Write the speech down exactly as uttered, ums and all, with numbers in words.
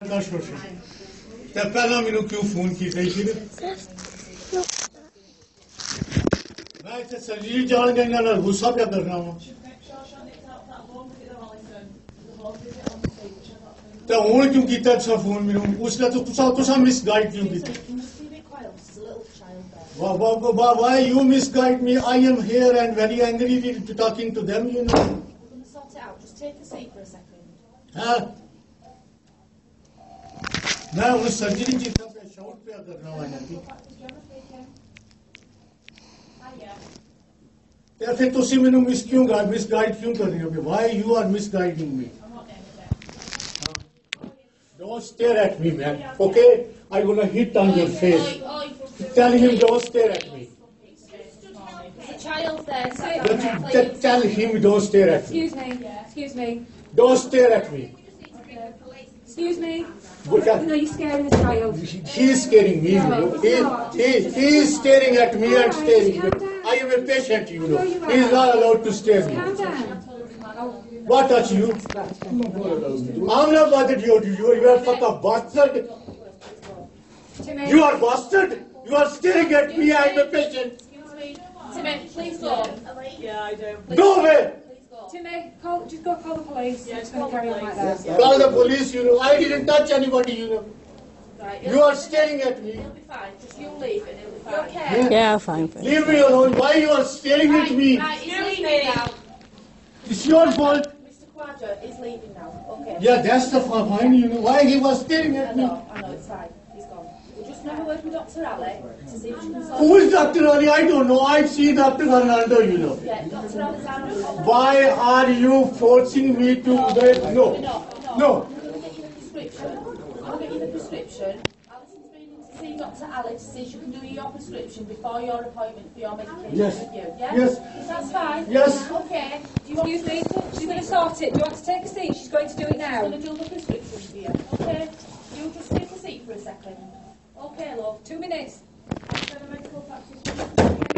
ਤੇ ਪਹਿਲਾਂ ਮੈਨੂੰ ਕਿਉਂ ਫੋਨ ਕੀਤਾ ਸੀ ਮੈਂ ਇੱਥੇ ਸਰਜੀਤ ਜਾਣ ਦੇ ਨਾਲ ਗੁੱਸਾ ਪਿਆ ਕਰਨਾ ਵਾ ਤੇ ਹੁਣ ਕਿਉਂ ਕੀਤਾ ਤੁਸੀਂ ਫੋਨ ਮੈਨੂੰ ਉਸ ਲਈ ਤੁਸੀਂ ਤੁਸੀਂ ਮਿਸਗਾਈਡ ਕਿਉਂ ਕੀਤਾ Why, why, why you misguide me? I am here and very angry with talking to them, you know. We're going to sort it out. Just take a seat for a second. Huh? मैं उस surgery की तरफ पे shout पे करना वाला थी तो फिर तुसी मैंने मिस क्यों गाइड मिसगाइड क्यों कर रही हो why you are misguiding me don't stare at me man okay I'm gonna hit on your face tell him don't stare at me There's a child there. Don't, t- tell him don't stare at me Excuse me. Excuse me. don't stare at me Excuse me. What No, you're scaring the child. he is scaring me you know he, he, he is staring at me and staring at me I am a patient you know he is not allowed to stare me Calm down. what touch you I'm not bothered you you you are fucking bastard Timmy. you are bastard you are staring at me I am a patient Timmy, please go. Yeah, I do. go away Timmy, call, just go call the police. Yeah, just going to carry on like that. call the police you know I didn't touch anybody you know Right, you are staring at me He'll be fine. Just you leave and he'll be fine. You okay? Yeah. Yeah, fine. fine. leave me alone why you are staring at me Right, he's leaving now. it's your fault Mister Quadra is leaving now. Okay. yeah that's the fine you know why he was staring I at me know, I know, it's fine. He's gone. We'll just have a word with Doctor Ali to see if she can sort who is Doctor Ali I don't know I see Doctor Fernando you know Yeah, Doctor Alexander. why are you forcing me to wait no We're not. no We're going to get you the prescription. I'll get you the prescription. Alison's been in to see Doctor Ali to see if she can do your prescription before your appointment for your medication Yes. with you. Yeah? Yes. That's fine? Yes. Okay. Do you want Excuse me. She's going to sort it. Do you want to take a seat? She's going to do it I'm now. going to do the prescription for you. Okay? You just take a seat for a second. Okay, love. Two minutes. I'll send a medical practitioner.